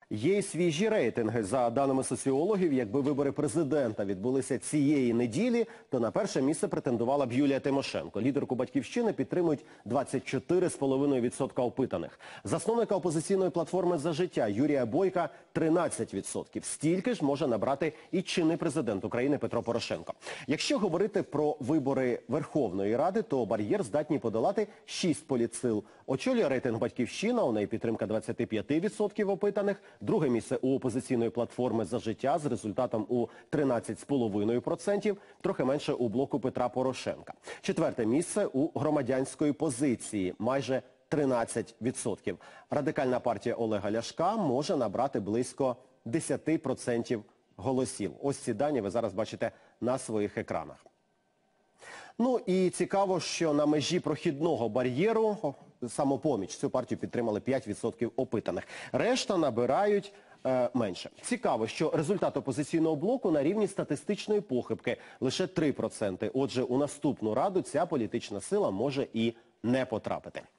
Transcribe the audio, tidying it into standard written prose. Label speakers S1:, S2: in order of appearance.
S1: Є й свіжі рейтинги. За даними соціологів, якби вибори президента відбулися цієї неділі, то на перше місце претендувала б Юлія Тимошенко. Лідерку «Батьківщини» підтримують 24,5% опитаних. Засновника опозиційної платформи «За життя» Юрія Бойка – 13%. Стільки ж може набрати і чинний президент України Петро Порошенко. Якщо говорити про вибори Верховної Ради, то бар'єр здатні подолати 6 політсил. Очолює рейтинг «Батьківщина», у неї підтримка 25% опитаних. Друге місце у опозиційної платформи «За життя» з результатом у 13,5%, трохи менше у блоку Петра Порошенка. Четверте місце у громадянської позиції – майже 13%. Радикальна партія Олега Ляшка може набрати близько 10% голосів. Ось ці дані ви зараз бачите на своїх екранах. Ну і цікаво, що на межі прохідного бар'єру «Самопоміч» цю партію підтримали 5% опитаних. Решта набирають менше. Цікаво, що результат опозиційного блоку на рівні статистичної похибки – лише 3%. Отже, у наступну раду ця політична сила може і не потрапити.